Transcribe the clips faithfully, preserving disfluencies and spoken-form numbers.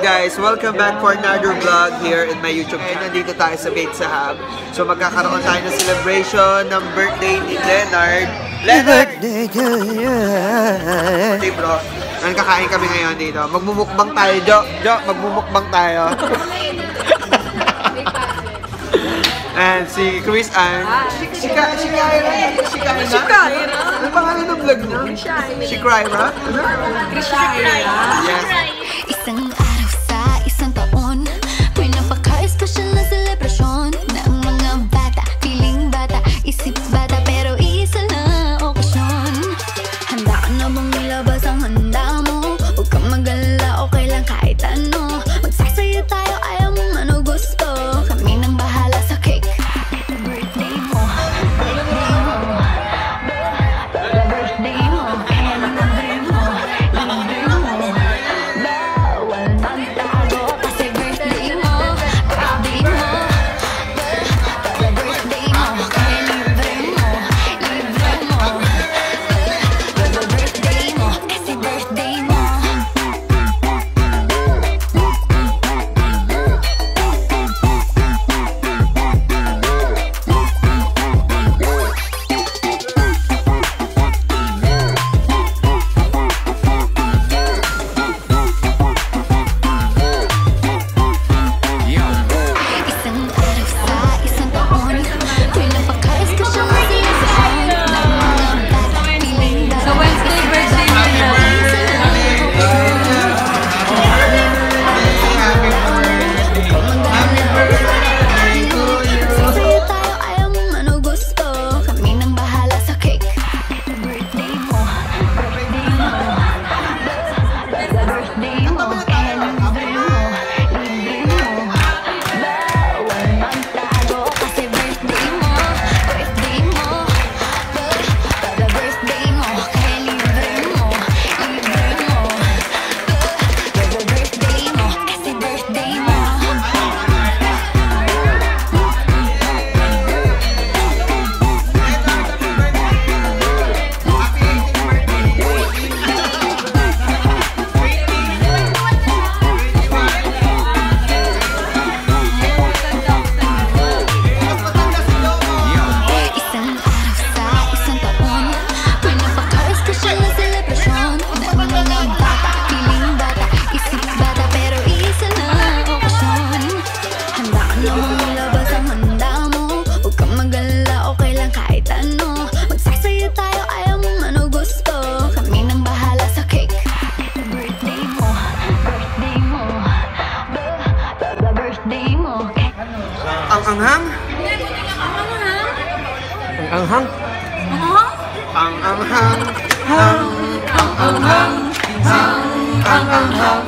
guys? Welcome back for another vlog here in my YouTube channel. Nandito tayo sa PizzaHub. So magkakaroon tayo ng celebration ng birthday ni Leonard. Leonard! Hey bro, nagkakain kami ngayon dito. Magmumukbang tayo, Jo. Jo, magmumukbang tayo. And si Chris Ann. Si, si, si Kyra. Si Kyra. Si Kyra. Ano pangalan ng vlog niya? Si Kyra. Si Kyra. Yes. Isang araw sa isang taon, may napaka-espesyal na selebrasyon ng mga bata, piling bata, isip bata, pero isa na okasyon. Handa ka na bang ilabas ang handa mo? Huwag kang mag-alala, okay lang kahit ano. Magsasaya tayo, ayaw mong ano gusto. Kami nang bahala sa cake. Happy birthday mo, birthday mo, birthday mo, birthday mo, birthday mo. Bawal magtago kasi birthday mo, birthday mo, birthday mo, kaya libre mo, libre mo, birthday mo kasi birthday mo. Isang araw sa isang taon, may napaka-espesyal na selebrasyon ng mga bata, piling bata. So Wednesday, birthday mo na. Magsasaya tayo, ayaw mong ano gusto. Kami nang bahala sa cake. Happy birthday mo, birthday mo, birthday mo, kaya libre mo, libre mo. Bawal magtago kasi birthday mo, birthday mo, birthday mo, kaya libre mo, libre mo, birthday mo kasi birthday mo. Isang araw sa isang taon, may napaka-espesyal na selebrasyon ng mga bata, piling bata, isip bata, pero isa na okasyon. Handa ka na bang ilabas ang handa mo? Huwag kang mag-alala, okay lang kahit ano. Magsasaya tayo, ayaw mong ano gusto. Kami nang bahala sa cake. Happy birthday mo, birthday mo, birthday mo. Ang anghang? Ang anghang? Ang anghang? Hang, ang anghang? Hang, ang anghang?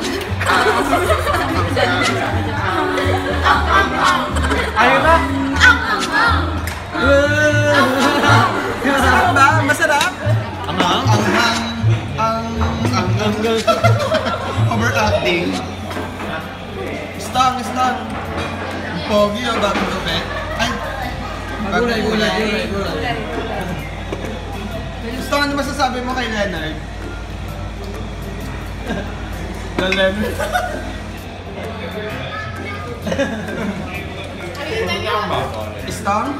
Ano ba? Masarap ba? Masarap? Anghang? Anghang? Ang anghang? Overacting. Stang, stang. Pogi o bagong gabi? Ay! Bagong gulay. Gusto ano masasabi mo kay Leonard? Galing. Stang?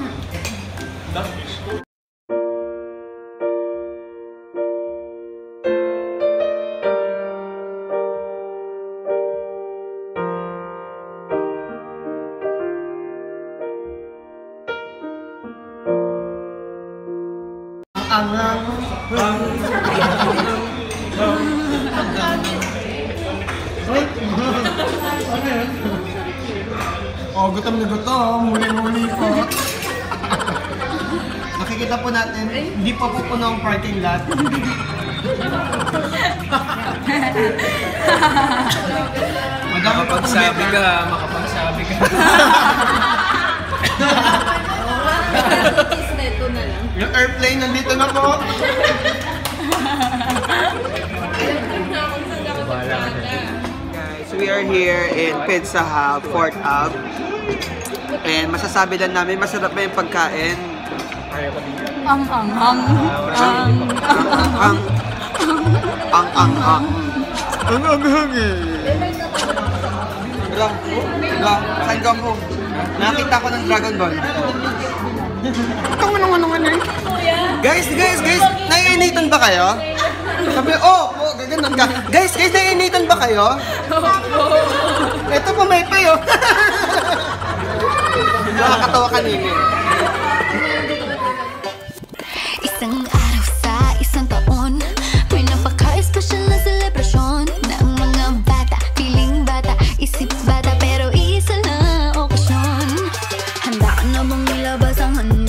Ang ang ang oh, gutom na gutom, muli-muli ko. Nakikita po natin, hindi pa po puno ang parking lot. Makapagsabi ka, makapagsabi ka. Yung airplane nandito na po. Guys, we are here in PizzaHub, fourth Ave. And masasabi lang namin, masarap ba yung pagkain? Ang ang ang ang Ang ang ang ang ang ang ang Bro, bro, saan ka po? Nakita ko ng Dragon Ball. Ito mo naman naman eh. Guys, guys, guys, naiinitan ba kayo? Sabi, oh, oh, gaganon ka. Guys, guys, naiinitan ba kayo? Ito po, may payo. Nakakatawa kanina. Isang araw sa isang taon, may napaka-espesyal na selebrasyon ng mga bata, piling bata, isip bata, pero isa na okasyon. Handa ka na bang ilabas ang handa?